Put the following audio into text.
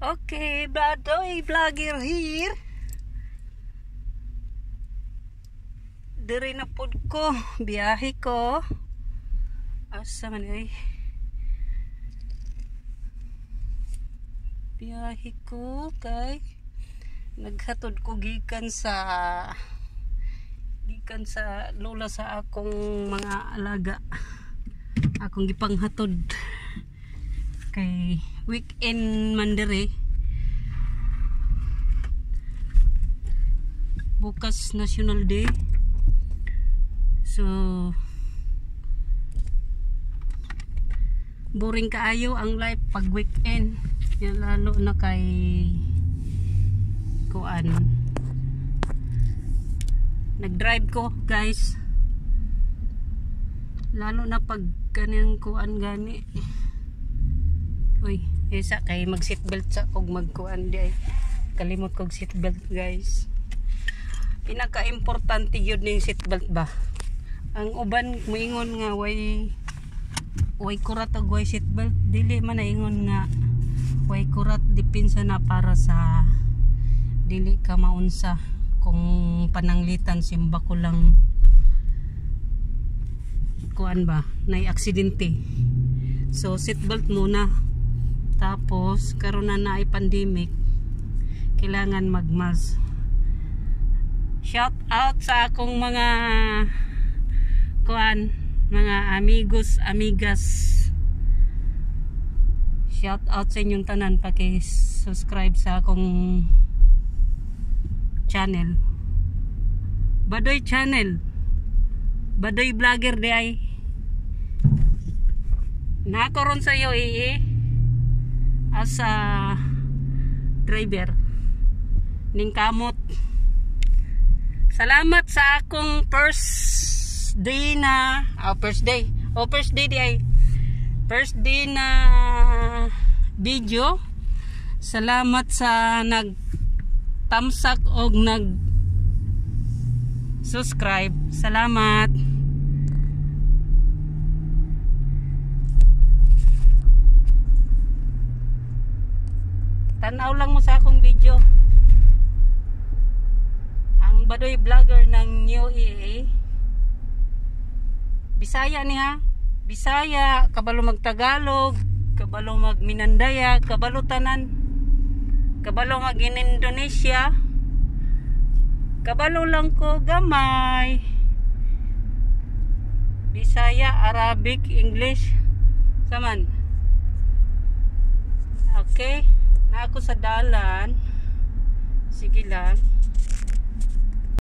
Okay, Badoy vlogger here. Diri na pod ko, biyahe ko. Asa man ay? Biyahe ko kay naghatod ko gikan sa lola sa akong mga alaga. Akong gipanghatod kay weekend man diri. Bukas National Day. So boring kaayo ang life pag weekend. Yan lalo na kay kuan. Nag-drive ko, guys. Lalo na pag kanang kuan gani. Uy, isa kay mag seatbelt sa kog magkuan di ay. Kalimot kog seatbelt, guys. Pinaka-importante yun ning seatbelt ba. Ang uban moingon nga way kurat og way seatbelt, dili man ingon nga way kurat, dipinsa na para sa dili ka maunsa kung pananglitan simba ko lang kuan ba nay aksidente. So seatbelt muna. Tapos karon na ay pandemic, kailangan magmask. Shout out sa akong mga kuan, mga amigos, amigas. Shout out sa inyong tanan, paki-subscribe sa akong channel. Badoy channel. Badoy vlogger di ay. Nakaroon sa iyo as a driver ning kamot. Salamat sa akong first day di ay first day na video. Salamat sa nag tamsak og nag subscribe. Salamat. Tanaw lang mo sa akong video. Ang Badoy vlogger ng New EA. Bisaya niya. Bisaya, kabalo mag-Tagalog, kabalo mag-Minandaya, kabalo tanan. Kabalo mag-Indonesia. Kabalo lang ko gamay. Bisaya, Arabic, English. Saman. Okay. Na ako sa dalan. Sige lang.